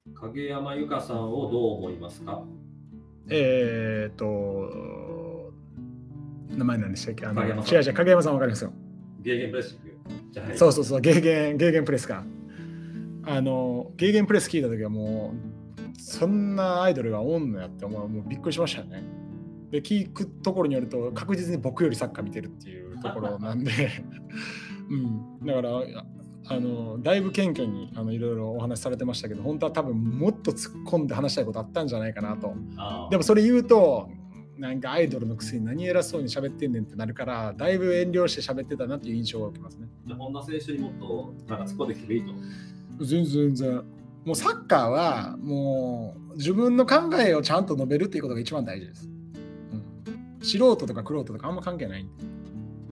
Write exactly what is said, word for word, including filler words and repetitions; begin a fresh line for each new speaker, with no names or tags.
影山由佳さんをどう思いますか？
えーっと、名前何でしたっけ？あの
影山さん
違う違う、影山さんわかりますよ。
ゲーゲンプレッシングじゃない。
そうそうそう、ゲーゲン、ゲーゲンプレスか。あの、ゲーゲンプレス聞いたときはもう、そんなアイドルがおんのやって思う、もうびっくりしましたよね。で、聞くところによると、確実に僕よりサッカー見てるっていうところなんで、うん、だから、あのだいぶ謙虚にあのいろいろお話しされてましたけど、本当は多分もっと突っ込んで話したいことあったんじゃないかなと。でもそれ言うと、なんかアイドルのくせに何偉そうに喋ってんねんってなるから、だいぶ遠慮して喋ってたなっていう印象が受けますね。
じゃあ本田選手にもっとなんか突っ込んできてもいいと。
全然全然。もうサッカーはもう自分の考えをちゃんと述べるっていうことが一番大事です。うん、素人とか玄人とかあんま関係ないんで。